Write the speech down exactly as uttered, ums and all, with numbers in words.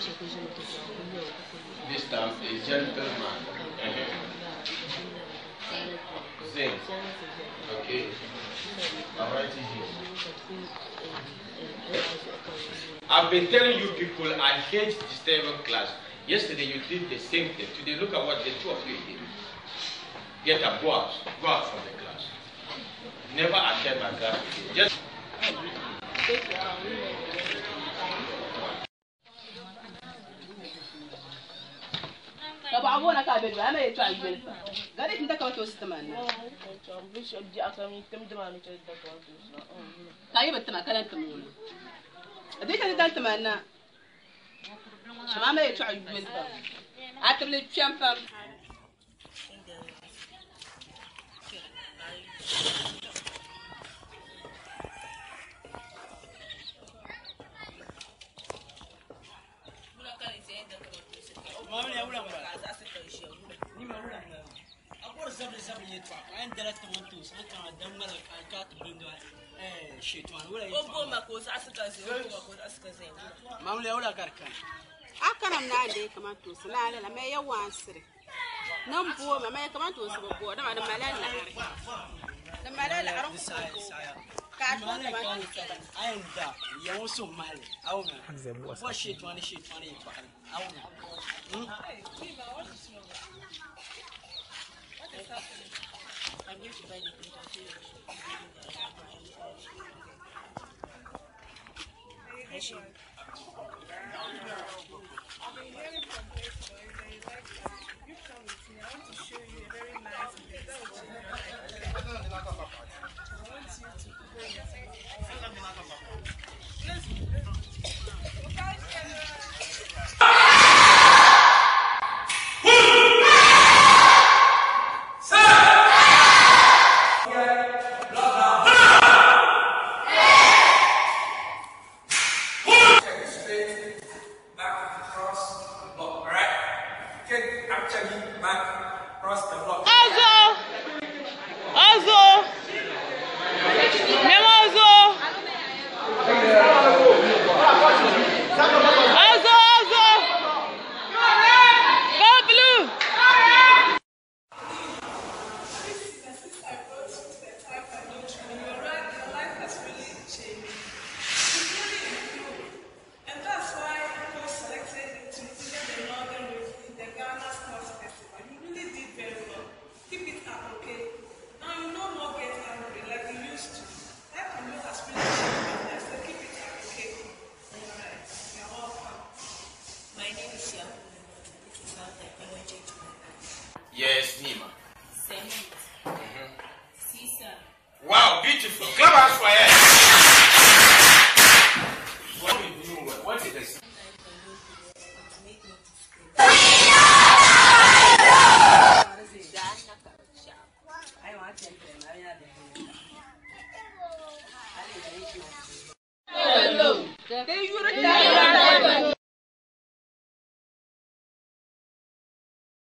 This time a gentleman. Zing. Okay. I'm writing here. I've been telling you people I hate disturbing class. Yesterday you did the same thing. Today look at what the two of you did. Get up, go out. Go out from the class. Never attend my class again. Just I want to have it. I may try to get it. That isn't the culture system. I have a current moon. I didn't that man. So I may try to get it. I have to live champion. I can't now come out to Salad and Mayor once. No poor, my man come out to us before the Malala. The Malala, I don't say. I am that. You're also married. I don't know. What shit, twenty shit, twenty. I don't know. I'm used to buying it. I've been hearing from places where you like you come with me. I want to show you a very nice place. I want you to go Yes, Nima. Mm-hmm. Wow, beautiful. Clap hands for her. What did you do? What did this? Hello.